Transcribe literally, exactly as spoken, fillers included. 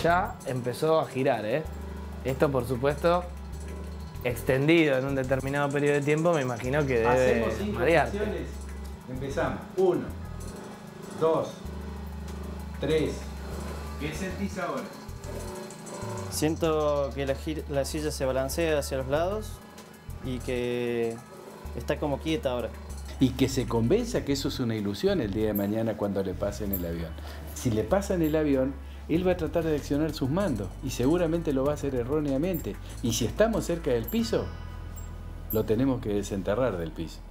ya empezó a girar, ¿eh? Esto, por supuesto, extendido en un determinado periodo de tiempo, me imagino que debe Hacemos cinco marearte. flexiones. Empezamos. Uno, dos, tres. ¿Qué sentís ahora? Siento que la, la silla se balancea hacia los lados y que está como quieta ahora. Y que se convenza que eso es una ilusión el día de mañana cuando le pase en el avión. Si le pasa en el avión, él va a tratar de accionar sus mandos y seguramente lo va a hacer erróneamente. Y si estamos cerca del piso, lo tenemos que desenterrar del piso.